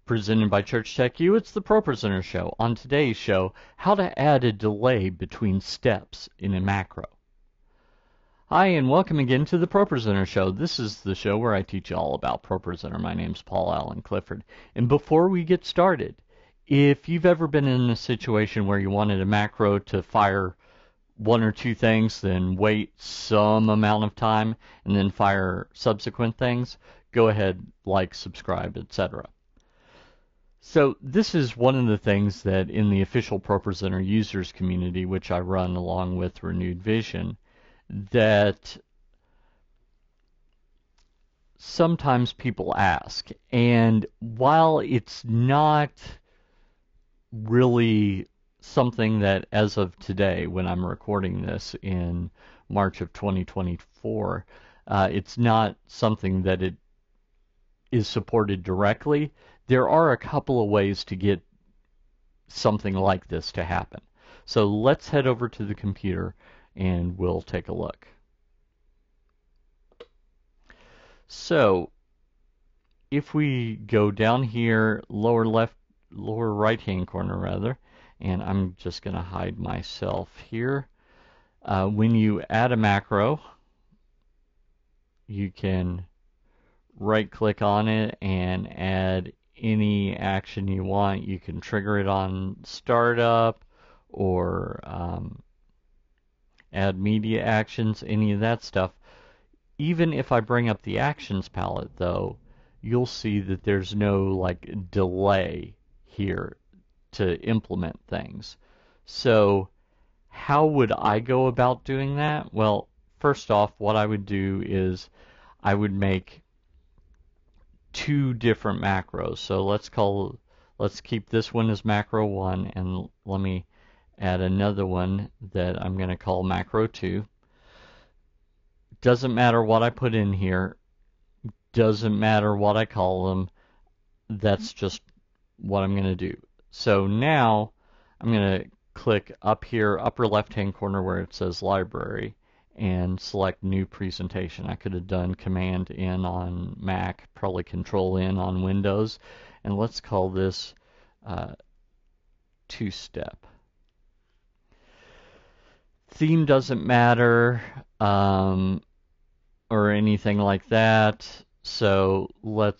Presented by Church Tech U, it's the ProPresenter show. On today's show, how to add a delay between steps in a macro. Hi, and welcome again to the ProPresenter show. This is the show where I teach you all about ProPresenter. My name's Paul Allen Clifford. And before we get started, if you've ever been in a situation where you wanted a macro to fire one or two things, then wait some amount of time, and then fire subsequent things, go ahead, like, subscribe, etc. So this is one of the things that in the official ProPresenter users community, which I run along with Renewed Vision, that sometimes people ask. And while it's not really something that, as of today, when I'm recording this in March of 2024, it's not something that it is supported directly. There are a couple of ways to get something like this to happen. So let's head over to the computer and we'll take a look. So if we go down here, lower right hand corner rather, and I'm just going to hide myself here. When you add a macro, you can right click on it and add any action you want. You can trigger it on startup or add media actions, any of that stuff. Even if I bring up the actions palette though, you'll see that there's no like delay here to implement things. So how would I go about doing that? Well, first off, what I would do is I would make two different macros. So let's keep this one as macro 1, and let me add another one that I'm going to call macro 2. Doesn't matter what I put in here, doesn't matter what I call them, that's just what I'm going to do. So now I'm going to click up here, upper left hand corner where it says library, and select new presentation. I could have done Command N on Mac, probably Control N on Windows, and let's call this two-step. Theme doesn't matter or anything like that, so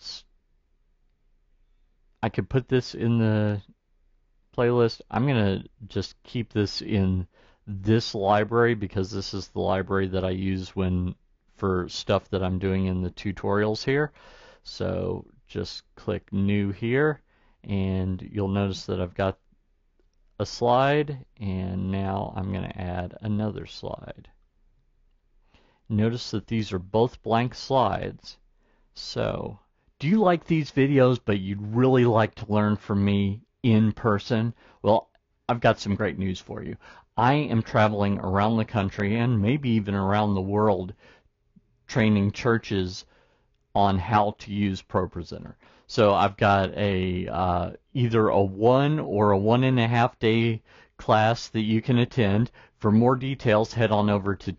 I could put this in the playlist. I'm going to just keep this in this library because this is the library that I use for stuff that I'm doing in the tutorials here. So just click new here and you'll notice that I've got a slide, and now I'm going to add another slide. Notice that these are both blank slides. So do you like these videos but you'd really like to learn from me in person? Well, I've got some great news for you. I am traveling around the country and maybe even around the world training churches on how to use ProPresenter. So I've got either a 1 or a 1.5 day class that you can attend. For more details, head on over to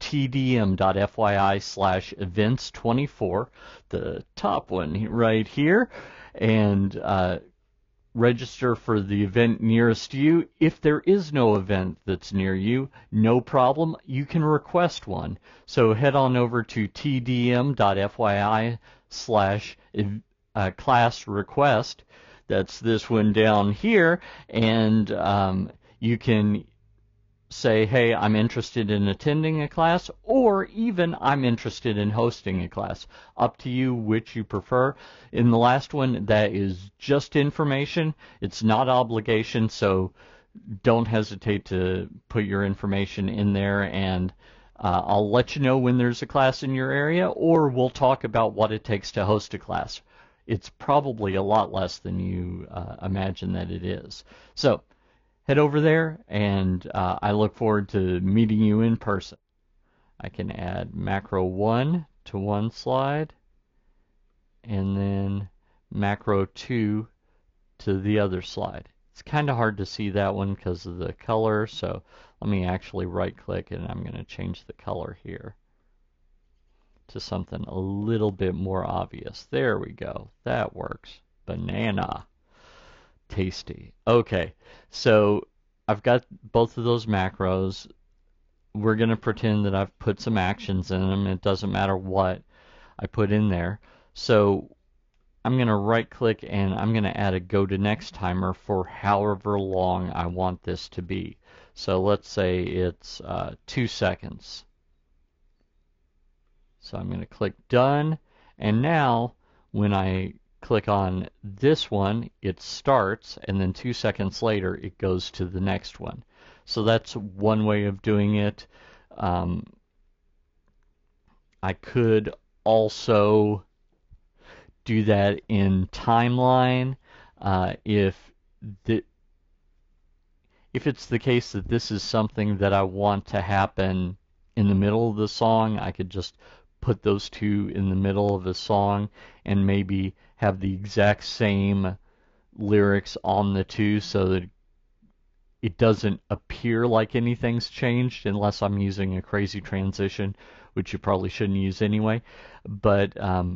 TDM.fyi/events24, the top one right here, and register for the event nearest you. If there is no event that's near you, no problem. You can request one. So head on over to tdm.fyi/class request. That's this one down here. And you can say, hey, I'm interested in attending a class, or even I'm interested in hosting a class. Up to you which you prefer. In the last one, that is just information. It's not obligation, so don't hesitate to put your information in there, and I'll let you know when there's a class in your area, or we'll talk about what it takes to host a class. It's probably a lot less than you imagine that it is. So head over there, and I look forward to meeting you in person. I can add macro 1 to one slide, and then macro 2 to the other slide. It's kind of hard to see that one because of the color, so let me actually right click, and I'm going to change the color here to something a little bit more obvious. There we go. That works. Banana. Tasty. Okay, so I've got both of those macros. We're going to pretend that I've put some actions in them. It doesn't matter what I put in there. So I'm going to right click and I'm going to add a go to next timer for however long I want this to be. So let's say it's 2 seconds. So I'm going to click done, and now when I click on this one, it starts, and then 2 seconds later it goes to the next one. So that's one way of doing it. I could also do that in timeline if it's the case that this is something that I want to happen in the middle of the song, I could just put those two in the middle of a song and maybe have the exact same lyrics on the two so that it doesn't appear like anything's changed unless I'm using a crazy transition, which you probably shouldn't use anyway. But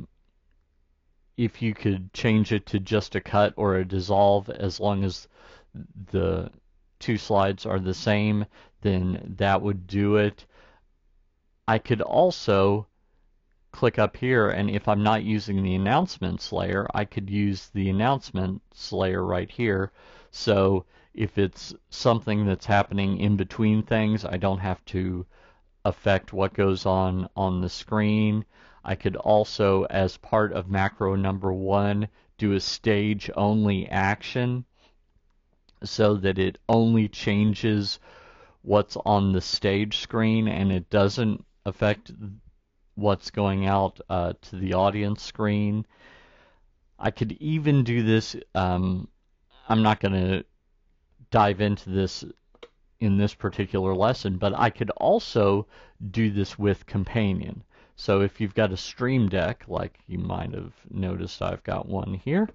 if you could change it to just a cut or a dissolve, as long as the two slides are the same, then that would do it. I could also click up here, and if I'm not using the announcements layer, I could use the announcements layer right here. So if it's something that's happening in between things, I don't have to affect what goes on the screen. I could also, as part of macro number 1, do a stage only action so that it only changes what's on the stage screen and it doesn't affect what's going out to the audience screen. I could even do this, I'm not going to dive into this in this particular lesson, but I could also do this with Companion. So if you've got a Stream Deck, like you might have noticed I've got one here,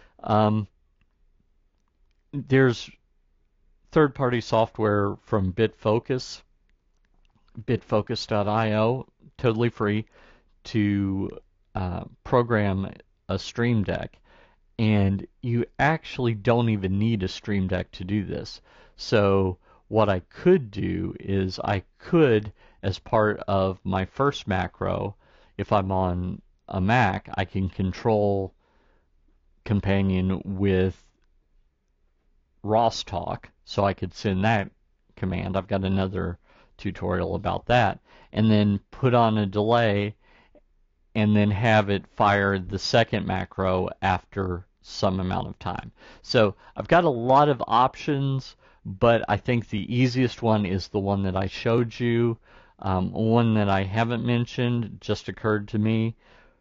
there's third-party software from Bitfocus, bitfocus.io, totally free, to program a Stream Deck. And you actually don't even need a Stream Deck to do this. So what I could do is I could, as part of my first macro, if I'm on a Mac, I can control Companion with Rosstalk, so I could send that command. I've got another tutorial about that, and then put on a delay and then have it fire the second macro after some amount of time. So I've got a lot of options, but I think the easiest one is the one that I showed you. One that I haven't mentioned just occurred to me,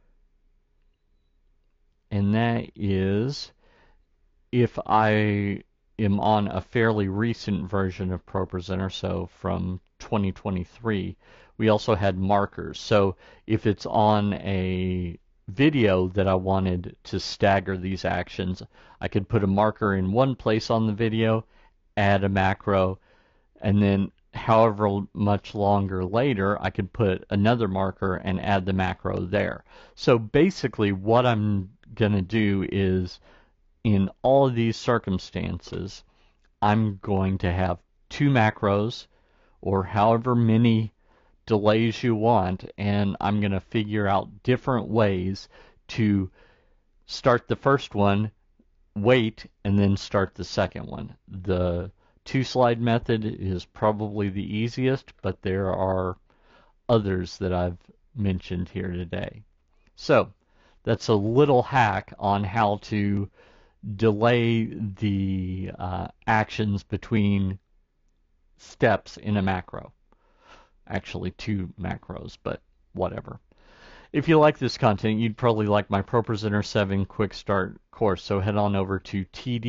and that is if I am on a fairly recent version of ProPresenter, so from 2023, we also had markers. So if it's on a video that I wanted to stagger these actions, I could put a marker in one place on the video, add a macro, and then however much longer later, I could put another marker and add the macro there. So basically what I'm going to do is, in all of these circumstances, I'm going to have 2 macros, or however many delays you want, and I'm going to figure out different ways to start the first one, wait, and then start the second one. The 2-slide method is probably the easiest, but there are others that I've mentioned here today. So that's a little hack on how to delay the actions between steps in a macro. Actually 2 macros, but whatever. If you like this content, you'd probably like my ProPresenter 7 Quick Start course, so head on over to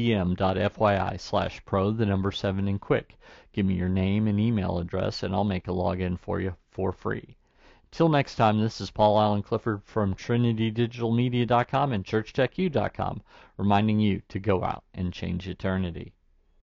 TDM.fyi/pro7 and quick. Give me your name and email address, and I'll make a login for you for free. Till next time, this is Paul Allen Clifford from TrinityDigitalMedia.com and ChurchTechU.com, reminding you to go out and change eternity.